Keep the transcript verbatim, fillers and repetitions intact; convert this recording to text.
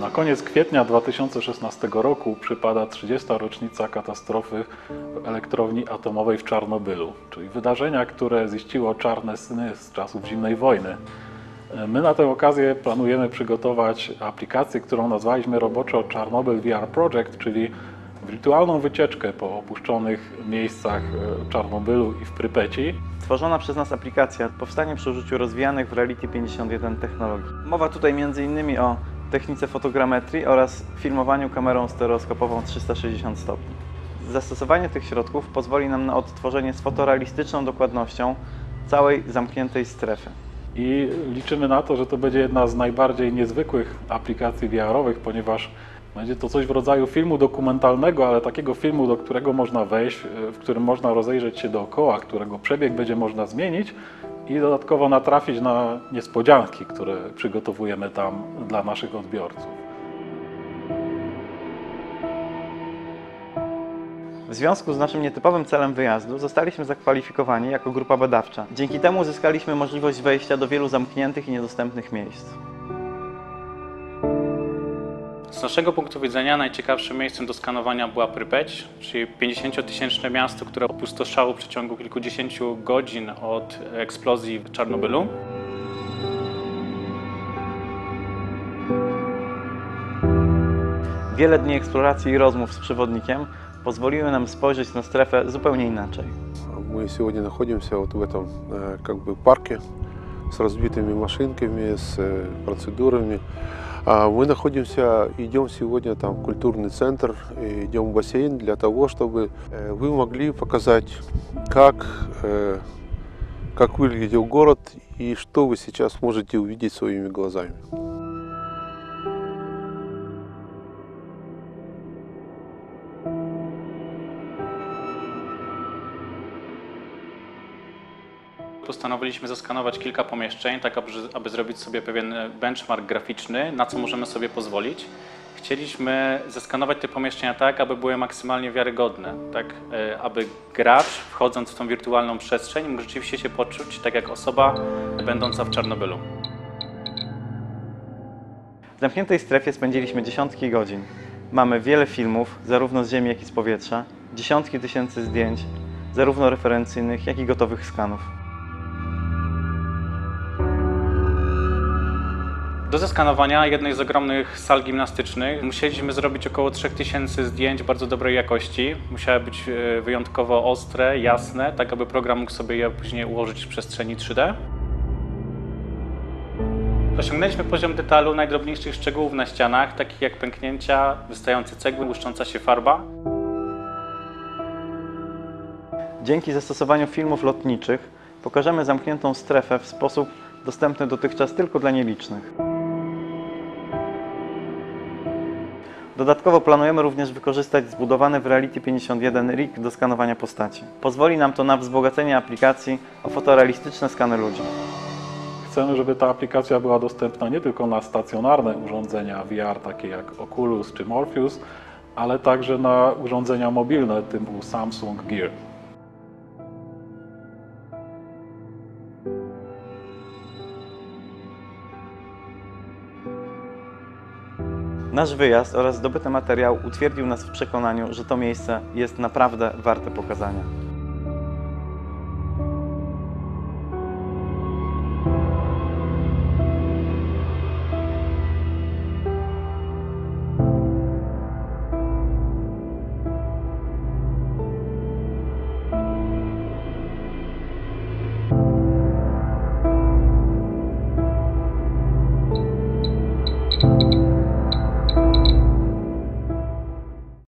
Na koniec kwietnia dwa tysiące szesnastego roku przypada trzydziesta rocznica katastrofy w elektrowni atomowej w Czarnobylu, czyli wydarzenia, które ziściło czarne sny z czasów zimnej wojny. My na tę okazję planujemy przygotować aplikację, którą nazwaliśmy roboczo Chernobyl V R Project, czyli wirtualną wycieczkę po opuszczonych miejscach Czarnobylu i w Prypeci. Tworzona przez nas aplikacja powstanie przy użyciu rozwijanych w Reality pięćdziesiąt jeden technologii. Mowa tutaj między innymi o technice fotogrametrii oraz filmowaniu kamerą stereoskopową trzysta sześćdziesiąt stopni. Zastosowanie tych środków pozwoli nam na odtworzenie z fotorealistyczną dokładnością całej zamkniętej strefy. I liczymy na to, że to będzie jedna z najbardziej niezwykłych aplikacji V R-owych, ponieważ będzie to coś w rodzaju filmu dokumentalnego, ale takiego filmu, do którego można wejść, w którym można rozejrzeć się dookoła, którego przebieg będzie można zmienić i dodatkowo natrafić na niespodzianki, które przygotowujemy tam dla naszych odbiorców. W związku z naszym nietypowym celem wyjazdu zostaliśmy zakwalifikowani jako grupa badawcza. Dzięki temu uzyskaliśmy możliwość wejścia do wielu zamkniętych i niedostępnych miejsc. Z naszego punktu widzenia najciekawszym miejscem do skanowania była Prypeć, czyli pięćdziesięciotysięczne miasto, które opustoszało w przeciągu kilkudziesięciu godzin od eksplozji w Czarnobylu. Wiele dni eksploracji i rozmów z przewodnikiem pozwoliły nam spojrzeć na strefę zupełnie inaczej. Мы сегодня находимся вот в этом как бы парке с разбитыми машинками, с процедурами. Мы находимся, идем сегодня там в культурный центр, идем в бассейн для того, чтобы вы могли показать, как, как выглядел город и что вы сейчас можете увидеть своими глазами. Postanowiliśmy zaskanować kilka pomieszczeń, tak aby, aby zrobić sobie pewien benchmark graficzny, na co możemy sobie pozwolić. Chcieliśmy zeskanować te pomieszczenia tak, aby były maksymalnie wiarygodne, tak, aby gracz, wchodząc w tą wirtualną przestrzeń, mógł rzeczywiście się poczuć tak jak osoba będąca w Czarnobylu. W zamkniętej strefie spędziliśmy dziesiątki godzin. Mamy wiele filmów, zarówno z ziemi, jak i z powietrza, dziesiątki tysięcy zdjęć, zarówno referencyjnych, jak i gotowych skanów. Do zeskanowania jednej z ogromnych sal gimnastycznych musieliśmy zrobić około trzech tysięcy zdjęć bardzo dobrej jakości. Musiały być wyjątkowo ostre, jasne, tak aby program mógł sobie je później ułożyć w przestrzeni trzy D. Osiągnęliśmy poziom detalu najdrobniejszych szczegółów na ścianach, takich jak pęknięcia, wystające cegły, błyszcząca się farba. Dzięki zastosowaniu filmów lotniczych pokażemy zamkniętą strefę w sposób dostępny dotychczas tylko dla nielicznych. Dodatkowo planujemy również wykorzystać zbudowany w Reality pięćdziesiąt jeden rig do skanowania postaci. Pozwoli nam to na wzbogacenie aplikacji o fotorealistyczne skany ludzi. Chcemy, żeby ta aplikacja była dostępna nie tylko na stacjonarne urządzenia V R, takie jak Oculus czy Morpheus, ale także na urządzenia mobilne typu Samsung Gear. Nasz wyjazd oraz zdobyty materiał utwierdził nas w przekonaniu, że to miejsce jest naprawdę warte pokazania.